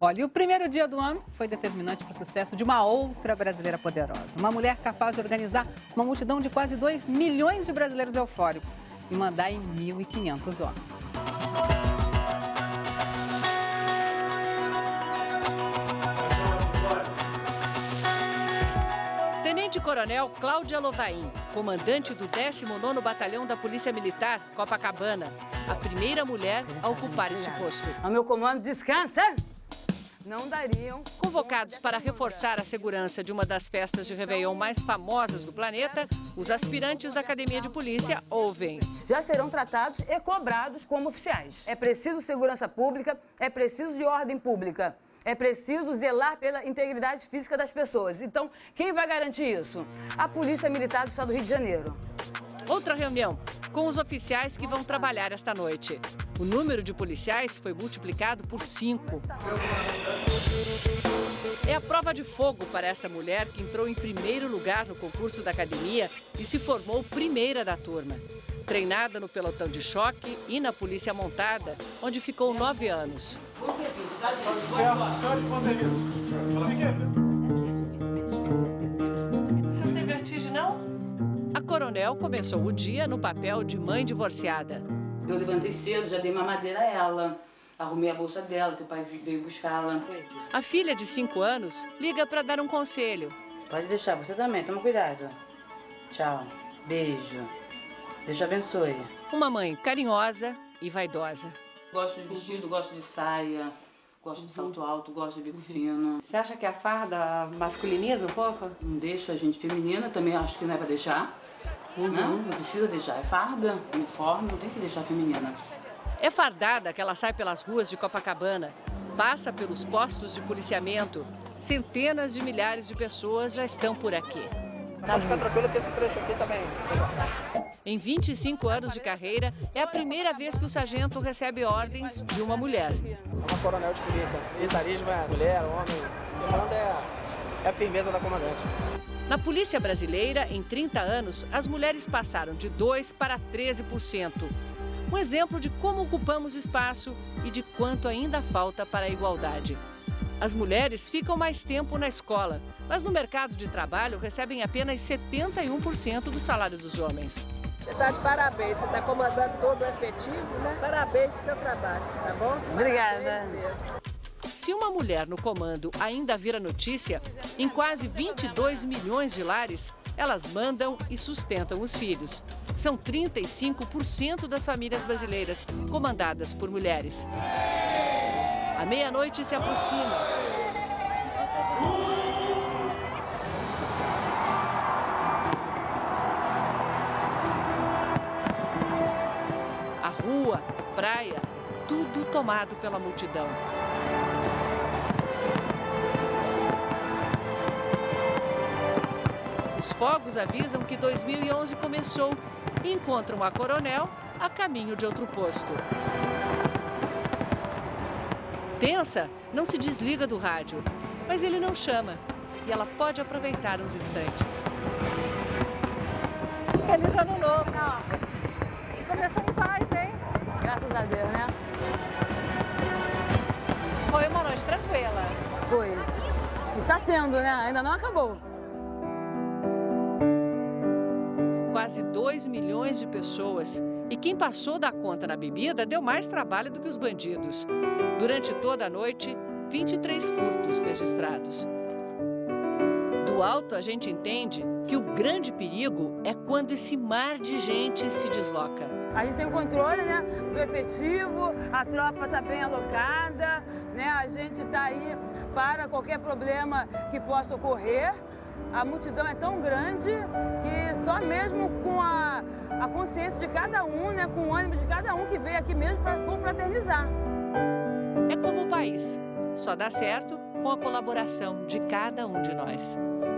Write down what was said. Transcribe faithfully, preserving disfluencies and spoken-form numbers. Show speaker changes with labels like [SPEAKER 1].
[SPEAKER 1] Olha, e o primeiro dia do ano foi determinante para o sucesso de uma outra brasileira poderosa. Uma mulher capaz de organizar uma multidão de quase dois milhões de brasileiros eufóricos e mandar em mil e quinhentos homens.
[SPEAKER 2] Tenente-Coronel Cláudia Lovain, comandante do décimo nono Batalhão da Polícia Militar, Copacabana, a primeira mulher a ocupar este posto.
[SPEAKER 3] O meu comando, descansa! Não dariam.
[SPEAKER 2] Convocados para reforçar a segurança de uma das festas de Réveillon mais famosas do planeta, os aspirantes da Academia de Polícia ouvem.
[SPEAKER 3] Já serão tratados e cobrados como oficiais. É preciso segurança pública, é preciso de ordem pública. É preciso zelar pela integridade física das pessoas. Então, quem vai garantir isso? A Polícia Militar do Estado do Rio de Janeiro.
[SPEAKER 2] Outra reunião com os oficiais que vão trabalhar esta noite. O número de policiais foi multiplicado por cinco. É a prova de fogo para esta mulher que entrou em primeiro lugar no concurso da academia e se formou primeira da turma. Treinada no pelotão de choque e na polícia montada, onde ficou nove anos. Você não tem vertigem, não? A coronel começou o dia no papel de mãe divorciada.
[SPEAKER 3] Eu levantei cedo, já dei mamadeira a ela, arrumei a bolsa dela, que o pai veio buscá-la.
[SPEAKER 2] A filha de cinco anos liga para dar um conselho.
[SPEAKER 3] Pode deixar, você também, toma cuidado. Tchau, beijo, Deus te abençoe.
[SPEAKER 2] Uma mãe carinhosa e vaidosa.
[SPEAKER 3] Gosto de vestido, gosto de saia, gosto de salto alto, gosto de bico fino.
[SPEAKER 2] Você acha que a farda masculiniza um pouco?
[SPEAKER 3] Não deixa a gente feminina, também acho que não é pra deixar. Uhum. Não, não precisa deixar. É farda, uniforme, não tem que deixar feminina.
[SPEAKER 2] É fardada que ela sai pelas ruas de Copacabana, passa pelos postos de policiamento. Centenas de milhares de pessoas já estão por aqui.
[SPEAKER 4] Pode ficar tranquilo que esse trecho aqui também.
[SPEAKER 2] Em vinte e cinco anos de carreira, é a primeira vez que o sargento recebe ordens de uma mulher.
[SPEAKER 4] Uma coronel de polícia. Militarismo é mulher, homem. O que manda é, é a firmeza da comandante.
[SPEAKER 2] Na polícia brasileira, em trinta anos, as mulheres passaram de dois por cento para treze por cento. Um exemplo de como ocupamos espaço e de quanto ainda falta para a igualdade. As mulheres ficam mais tempo na escola, mas no mercado de trabalho recebem apenas setenta e um por cento do salário dos homens.
[SPEAKER 5] Você está de parabéns, você está comandando todo o efetivo, né? Parabéns pelo seu trabalho, tá bom?
[SPEAKER 3] Obrigada.
[SPEAKER 2] Se uma mulher no comando ainda vira notícia, em quase vinte e dois milhões de lares, elas mandam e sustentam os filhos. São trinta e cinco por cento das famílias brasileiras comandadas por mulheres. A meia-noite se aproxima. A rua, praia, tudo tomado pela multidão. Os fogos avisam que dois mil e onze começou e encontram a coronel a caminho de outro posto. Tensa, não se desliga do rádio, mas ele não chama e ela pode aproveitar uns instantes.
[SPEAKER 5] Feliz ano novo! E começou em paz, hein?
[SPEAKER 3] Graças a Deus, né?
[SPEAKER 5] Foi uma noite tranquila.
[SPEAKER 3] Foi. Está sendo, né? Ainda não acabou.
[SPEAKER 2] Quase dois milhões de pessoas. E quem passou da conta na bebida deu mais trabalho do que os bandidos. Durante toda a noite, vinte e três furtos registrados. Do alto, a gente entende que o grande perigo é quando esse mar de gente se desloca.
[SPEAKER 3] A gente tem o controle, né, do efetivo, a tropa está bem alocada, né, a gente está aí para qualquer problema que possa ocorrer. A multidão é tão grande que só mesmo com a, a consciência de cada um, né, com o ânimo de cada um que veio aqui mesmo para confraternizar.
[SPEAKER 2] É como o país, só dá certo com a colaboração de cada um de nós.